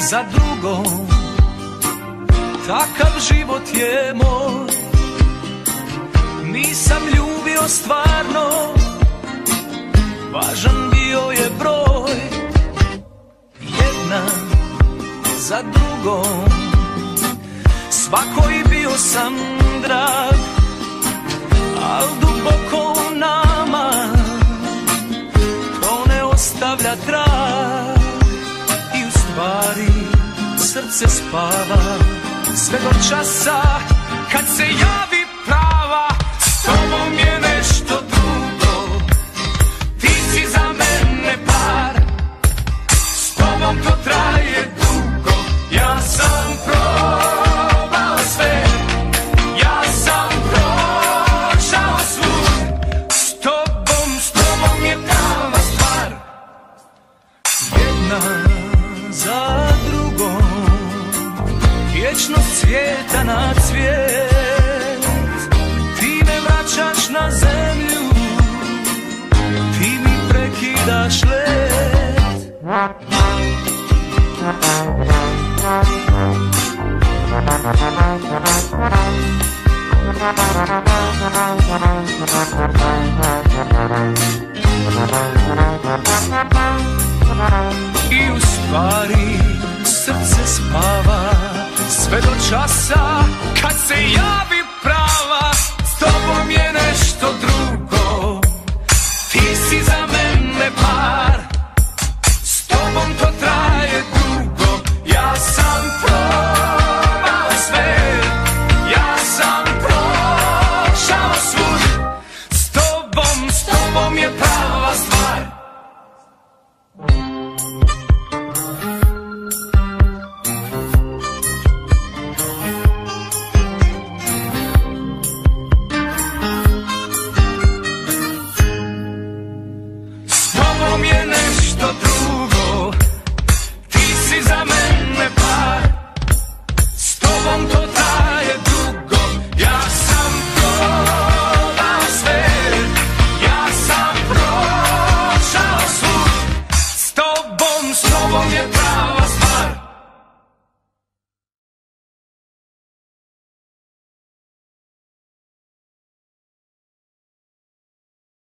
za drugom. Takav život je moj, nisam ljubio stvarno, važan bio je broj. Jedna za drugom, svakoj bio sam drag, al duboko u nama to ne ostavlja trag. I u stvari srce spava sve do časa kad se javi prava. S tobom je nešto drugo, ti si za mene par, s tobom to traje dugo. Ja sam probao sve, ja sam prošao svud, s tobom je prava stvar. Jedna za drugom, vječnost svijeta na cvijet. Ti me vraćaš na zemlju, ti mi prekidaš let. I u stvari srce spava sve do časa kad se javi